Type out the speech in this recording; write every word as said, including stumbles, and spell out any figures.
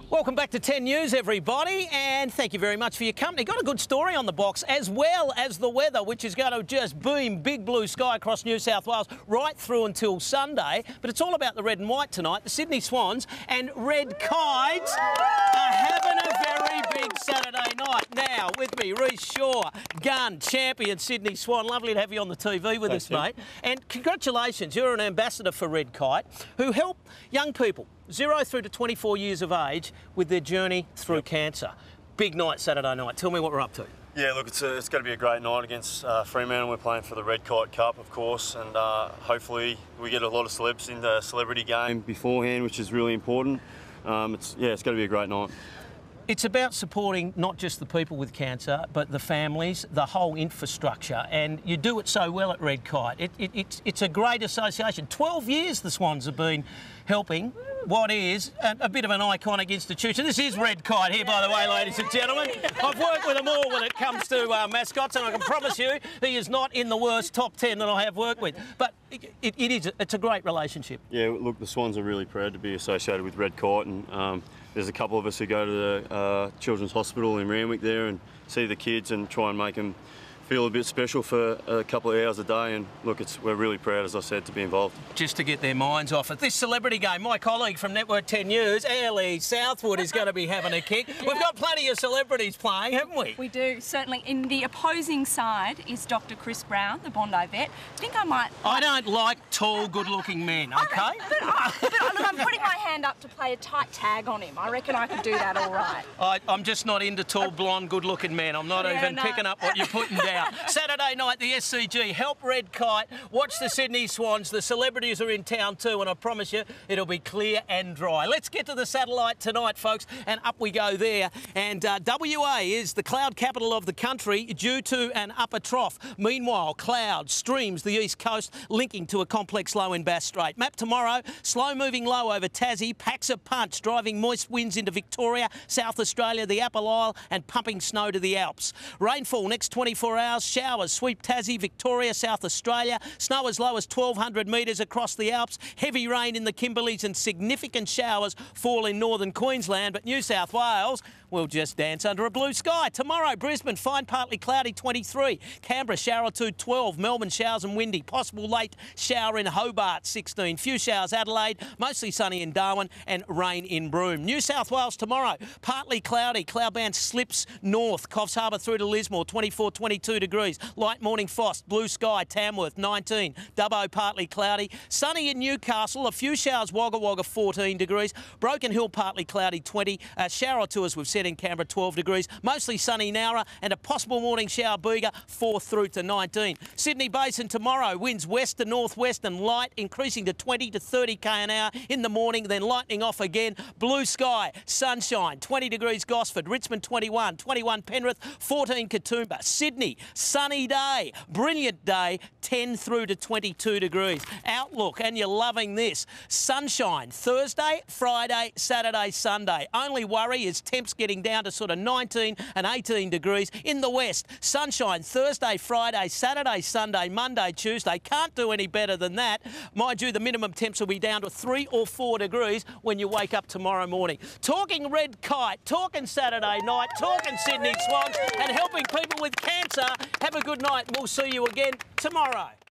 Welcome back to ten News, everybody, and thank you very much for your company. Got a good story on the box, as well as the weather, which is going to just boom, big blue sky across New South Wales right through until Sunday. But it's all about the red and white tonight. The Sydney Swans and Red Kite are having a very big Saturday night. Now, with me, Rhys Shaw, gun, champion Sydney Swan. Lovely to have you on the T V with Thanks, us, mate. And congratulations, you're an ambassador for Red Kite, who help young people zero through to twenty-four years of age with their journey through yep. cancer. Big night Saturday night. Tell me what we're up to. Yeah, look, it's, a, it's going to be a great night against uh, Fremantle. We're playing for the Red Kite Cup, of course, and uh, hopefully we get a lot of celebs in the celebrity game beforehand, which is really important. Um, it's, yeah, it's going to be a great night. It's about supporting not just the people with cancer, but the families, the whole infrastructure, and you do it so well at Red Kite. It, it, it's, it's a great association. twelve years the Swans have been helping what is a, a bit of an iconic institution. This is Red Kite here, by the way, ladies and gentlemen. I've worked with them all when it comes to uh, mascots, and I can promise you he is not in the worst top ten that I have worked with. But it, it, it is, it's a great relationship. Yeah, look, the Swans are really proud to be associated with Red Kite, and um, there's a couple of us who go to the uh, Children's Hospital in Randwick there and see the kids and try and make them feel a bit special for a couple of hours a day, and look, it's, we're really proud, as I said, to be involved. Just to get their minds off it. This celebrity game, my colleague from Network ten News, Ellie Southwood, is going to be having a kick. Yeah. We've got plenty of celebrities playing, haven't we? We do, certainly. In the opposing side is Doctor Chris Brown, the Bondi vet. I think I might... I don't like tall, good-looking men, OK? Right, but, uh, but look, I'm putting my hand up to play a tight tag on him. I reckon I could do that all right. I, I'm just not into tall, blonde, good-looking men. I'm not yeah, even no. picking up what you're putting down. Saturday night, the S C G, help Red Kite, watch the Sydney Swans. The celebrities are in town too, and I promise you it'll be clear and dry. Let's get to the satellite tonight, folks, and up we go there. And uh, W A is the cloud capital of the country due to an upper trough. Meanwhile, cloud streams the east coast, linking to a complex low in Bass Strait. Map tomorrow, slow-moving low over Tassie, packs a punch, driving moist winds into Victoria, South Australia, the Apple Isle, and pumping snow to the Alps. Rainfall next twenty-four hours, showers sweep Tassie, Victoria, South Australia. Snow as low as twelve hundred metres across the Alps. Heavy rain in the Kimberleys and significant showers fall in northern Queensland. But New South Wales will just dance under a blue sky. Tomorrow, Brisbane, fine partly cloudy, twenty-three. Canberra, shower or two, twelve. Melbourne, showers and windy. Possible late shower in Hobart, sixteen. Few showers, Adelaide. Mostly sunny in Darwin and rain in Broome. New South Wales tomorrow, partly cloudy. Cloud band slips north. Coffs Harbour through to Lismore, twenty-four, twenty-two degrees. Light morning frost, blue sky, Tamworth, nineteen. Dubbo, partly cloudy. Sunny in Newcastle, a few showers, Wagga Wagga, fourteen degrees. Broken Hill, partly cloudy, twenty. Uh, shower or two, as we've said, in Canberra, twelve degrees. Mostly sunny Nowra, and a possible morning shower, Bega, four through to nineteen. Sydney Basin tomorrow, winds west to northwest and light, increasing to twenty to thirty k an hour in the morning, then lightening off again. Blue sky, sunshine, twenty degrees Gosford. Richmond, twenty-one. twenty-one Penrith, fourteen Katoomba. Sydney, sunny day, brilliant day, ten through to twenty-two degrees. Outlook, and you're loving this. Sunshine, Thursday, Friday, Saturday, Sunday. Only worry is temps getting down to sort of nineteen and eighteen degrees. In the west, sunshine, Thursday, Friday, Saturday, Sunday, Monday, Tuesday. Can't do any better than that. Mind you, the minimum temps will be down to three or four degrees when you wake up tomorrow morning. Talking Red Kite, talking Saturday night, talking Sydney Swans, and helping people with cancer. Have a good night. We'll see you again tomorrow.